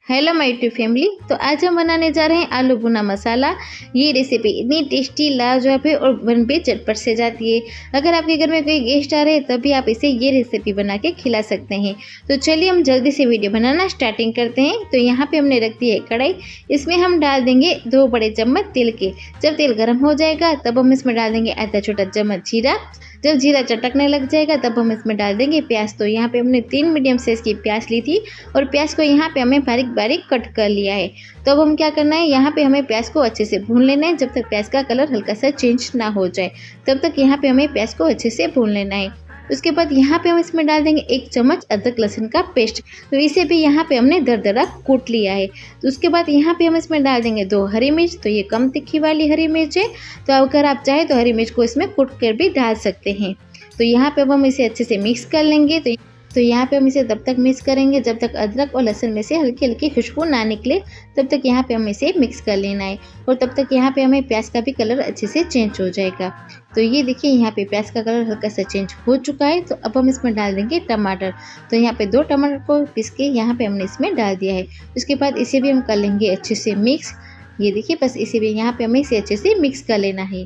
Hello my YouTube family. तो आज हम बनाने जा रहे हैं आलू भुना मसाला। ये रेसिपी इतनी टेस्टी लाजवाब है और बन भी झटपट से जाती है। अगर आपके घर में कोई गेस्ट आ रहे हैं तभी आप इसे ये रेसिपी बना के खिला सकते हैं। तो चलिए हम जल्दी से वीडियो बनाना स्टार्टिंग करते हैं। तो यहाँ पे हमने रख दी है कढ़ाई। इसमें हम डाल देंगे 2 बड़े चम्मच तेल के। जब तेल गर्म हो जाएगा तब हम इसमें डाल देंगे आधा छोटा चम्मच जीरा। जब जीरा चटकने लग जाएगा तब हम इसमें डाल देंगे प्याज। तो यहाँ पे हमने 3 मीडियम साइज़ की प्याज ली थी और प्याज को यहाँ पे हमें बारीक बारीक कट कर लिया है। तो अब हम क्या करना है, यहाँ पे हमें प्याज को अच्छे से भून लेना है। जब तक प्याज का कलर हल्का सा चेंज ना हो जाए तब तक यहाँ पे हमें प्याज को अच्छे से भून लेना है। उसके बाद यहाँ पे हम इसमें डाल देंगे 1 चम्मच अदरक लहसुन का पेस्ट। तो इसे भी यहाँ पे हमने दरदरा कूट लिया है। तो उसके बाद यहाँ पे हम इसमें डाल देंगे 2 हरी मिर्च। तो ये कम तीखी वाली हरी मिर्च है, तो अगर आप चाहें तो हरी मिर्च को इसमें कूट कर भी डाल सकते हैं। तो यहाँ पे अब हम इसे अच्छे से मिक्स कर लेंगे। तो यहाँ पे हम इसे तब तक मिक्स करेंगे जब तक अदरक और लहसुन में से हल्की हल्की खुशबू ना निकले, तब तक यहाँ पे हम इसे मिक्स कर लेना है। और तब तक यहाँ पे हमें प्याज का भी कलर अच्छे से चेंज हो जाएगा। तो ये देखिए यहाँ पे प्याज का कलर हल्का सा चेंज हो चुका है। तो अब हम इसमें डाल देंगे टमाटर। तो यहाँ पे 2 टमाटर को पीस के यहाँ पे हमने इसमें डाल दिया है। उसके बाद इसे भी हम कर लेंगे अच्छे से मिक्स। ये देखिए बस इसे भी यहाँ पे हमें इसे अच्छे से मिक्स कर लेना है।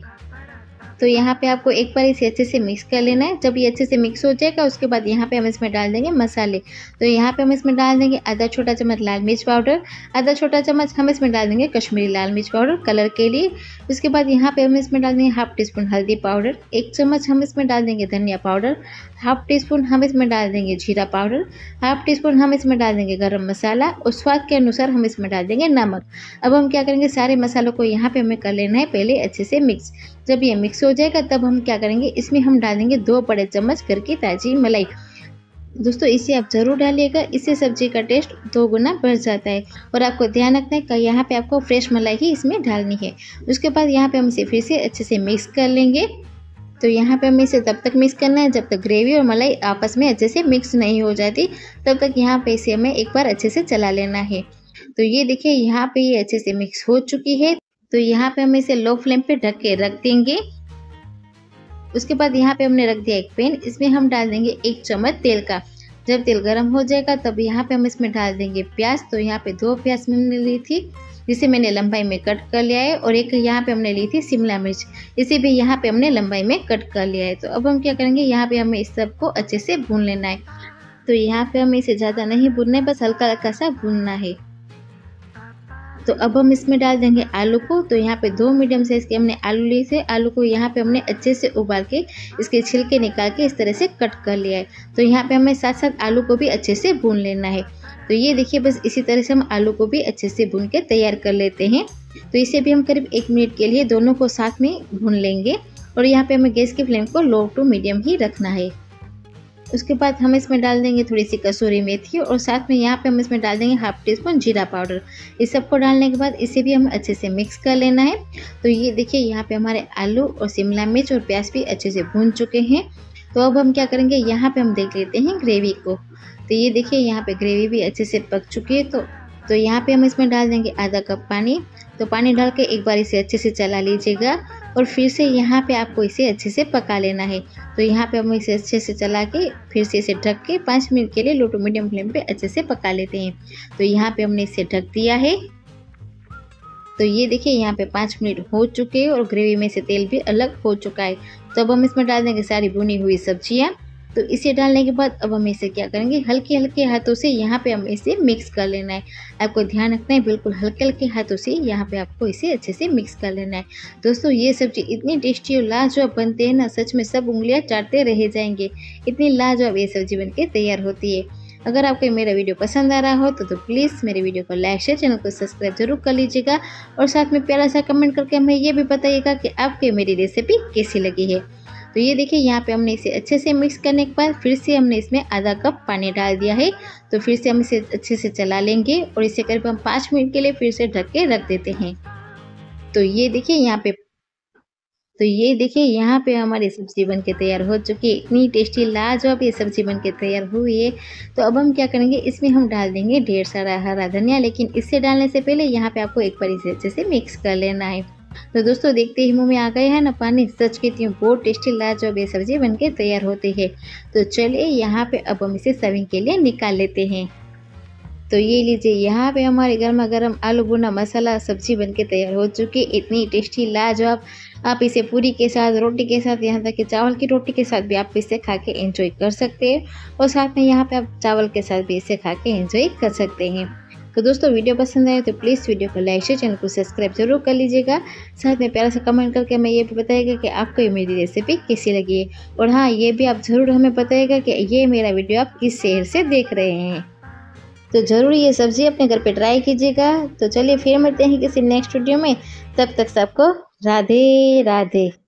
तो यहाँ पे आपको एक बार इसे अच्छे से मिक्स कर लेना है। जब ये अच्छे से मिक्स हो जाएगा उसके बाद यहाँ पे हम इसमें डाल देंगे मसाले। तो यहाँ पे हम इसमें डाल देंगे आधा छोटा चम्मच लाल मिर्च पाउडर, आधा छोटा चम्मच हम इसमें डाल देंगे कश्मीरी लाल मिर्च पाउडर कलर के लिए। उसके बाद यहाँ पे हम इसमें डाल देंगे हाफ टी स्पून हल्दी पाउडर, 1 चम्मच हम इसमें डाल देंगे धनिया पाउडर, हाफ टी स्पून हम इसमें डाल देंगे जीरा पाउडर, हाफ टी स्पून हम इसमें डाल देंगे गरम मसाला और स्वाद के अनुसार हम इसमें डाल देंगे नमक। अब हम क्या करेंगे, सारे मसालों को यहाँ पे हमें कर लेना है पहले अच्छे से मिक्स। जब ये मिक्स हो जाएगा तब हम क्या करेंगे, इसमें हम डाल देंगे 2 बड़े चम्मच घर की ताज़ी मलाई। दोस्तों इसे आप ज़रूर डालिएगा, इससे सब्जी का टेस्ट 2 गुना बढ़ जाता है। और आपको ध्यान रखना है कि यहाँ पे आपको फ्रेश मलाई ही इसमें डालनी है। उसके बाद यहाँ पे हम इसे फिर से अच्छे से मिक्स कर लेंगे। तो यहाँ पे हमें इसे तब तक मिक्स करना है जब तक ग्रेवी और मलाई आपस में अच्छे से मिक्स नहीं हो जाती, तब तक यहाँ पे इसे हमें एक बार अच्छे से चला लेना है। तो ये देखिए यहाँ पे ये अच्छे से मिक्स हो चुकी है। तो यहाँ पे हम इसे लो फ्लेम पे ढक के रख देंगे। उसके बाद यहाँ पे हमने रख दिया एक पैन, इसमें हम डाल देंगे 1 चम्मच तेल का। जब तेल गर्म हो जाएगा तब यहाँ पे हम इसमें डाल देंगे प्याज। तो यहाँ पे 2 प्याज मैंने ली थी जिसे मैंने लंबाई में कट कर लिया है, और एक यहाँ पे हमने ली थी शिमला मिर्च, इसे भी यहाँ पे हमने लंबाई में कट कर लिया है। तो अब हम क्या करेंगे, यहाँ पे हमें इस सब को अच्छे से भून लेना है। तो यहाँ पे हमें इसे ज़्यादा नहीं भूनना है, बस हल्का हल्का सा भूनना है। तो अब हम इसमें डाल देंगे आलू को। तो यहाँ पे 2 मीडियम साइज़ के हमने आलू लिए थे। आलू को यहाँ पे हमने अच्छे से उबाल के इसके छिलके निकाल के इस तरह से कट कर लिया है। तो यहाँ पे हमें साथ साथ आलू को भी अच्छे से भून लेना है। तो ये देखिए बस इसी तरह से हम आलू को भी अच्छे से भून के तैयार कर लेते हैं। तो इसे भी हम करीब 1 मिनट के लिए दोनों को साथ में भून लेंगे। और यहाँ पे हमें गैस की फ्लेम को लो टू मीडियम ही रखना है। उसके बाद हम इसमें डाल देंगे थोड़ी सी कसूरी मेथी, और साथ में यहाँ पे हम इसमें डाल देंगे हाफ टी स्पून जीरा पाउडर। इस सबको डालने के बाद इसे भी हम अच्छे से मिक्स कर लेना है। तो ये देखिए यहाँ पे हमारे आलू और शिमला मिर्च और प्याज भी अच्छे से भून चुके हैं। तो अब हम क्या करेंगे, यहाँ पे हम देख लेते हैं ग्रेवी को। तो ये देखिए यहाँ पे ग्रेवी भी अच्छे से पक चुकी है। तो यहाँ पे हम इसमें डाल देंगे आधा कप पानी। तो पानी डाल के एक बार इसे अच्छे से चला लीजिएगा और फिर से यहाँ पे आपको इसे अच्छे से पका लेना है। तो यहाँ पे हम इसे अच्छे से चला के फिर से इसे ढक के 5 मिनट के लिए लो टू मीडियम फ्लेम पे अच्छे से पका लेते हैं। तो यहाँ पे हमने इसे ढक दिया है। तो ये देखिए यहाँ पे 5 मिनट हो चुके हैं और ग्रेवी में से तेल भी अलग हो चुका है। तो अब हम इसमें डाल देंगे सारी भुनी हुई सब्जियाँ। तो इसे डालने के बाद अब हम इसे क्या करेंगे, हल्के हल्के हाथों से यहाँ पे हमें इसे मिक्स कर लेना है। आपको ध्यान रखना है, बिल्कुल हल्के हल्के हाथों से यहाँ पे आपको इसे अच्छे से मिक्स कर लेना है। दोस्तों ये सब्जी इतनी टेस्टी और लाजवाब बनते हैं ना, सच में सब उंगलियाँ चाटते रह जाएंगे, इतनी लाजवाब ये सब्जी बनके तैयार होती है। अगर आपको मेरा वीडियो पसंद आ रहा हो तो प्लीज़ मेरे वीडियो को लाइक शेयर, चैनल को सब्सक्राइब जरूर कर लीजिएगा। और साथ में प्यारा सा कमेंट करके हमें ये भी बताइएगा कि आपको मेरी रेसिपी कैसी लगी है। तो ये देखिए यहाँ पे हमने इसे अच्छे से मिक्स करने के बाद फिर से हमने इसमें आधा कप पानी डाल दिया है। तो फिर से हम इसे अच्छे से चला लेंगे और इसे करीब हम 5 मिनट के लिए फिर से ढक के रख देते हैं। तो ये देखिए यहाँ पे हमारी सब्ज़ी बनके तैयार हो चुकी है। इतनी टेस्टी लाजवाब ये सब्ज़ी बनके तैयार हुई है। तो अब हम क्या करेंगे, इसमें हम डाल देंगे ढेर सारा हरा धनिया, लेकिन इससे डालने से पहले यहाँ पे आपको एक बार इसे अच्छे से मिक्स कर लेना है। तो दोस्तों देखते ही मुंह में आ गए हैं ना पानी, सच कहती हूँ बहुत टेस्टी लाजवाब ये सब्ज़ी बनके तैयार होती है। तो चलिए यहाँ पे अब हम इसे सर्विंग के लिए निकाल लेते हैं। तो ये लीजिए, यहाँ पे हमारे गर्मा गर्म आलू भुना मसाला सब्जी बनके तैयार हो चुकी है। इतनी टेस्टी लाजवाब, आप इसे पूरी के साथ, रोटी के साथ, यहाँ तक कि चावल की रोटी के साथ भी आप इसे खा के एंजॉय कर सकते हैं। और साथ में यहाँ पे आप चावल के साथ भी इसे खा के एंजॉय कर सकते हैं। तो दोस्तों, वीडियो पसंद आए तो प्लीज़ वीडियो को लाइक शेयर, चैनल को सब्सक्राइब जरूर कर लीजिएगा। साथ में प्यारा सा कमेंट करके हमें ये भी बताइएगा कि आपको ये मेरी रेसिपी कैसी लगी है। और हाँ, ये भी आप ज़रूर हमें बताइएगा कि ये मेरा वीडियो आप किस शहर से देख रहे हैं। तो ज़रूर ये सब्ज़ी अपने घर पे ट्राई कीजिएगा। तो चलिए फिर मिलते हैं किसी नेक्स्ट वीडियो में। तब तक सबको राधे राधे।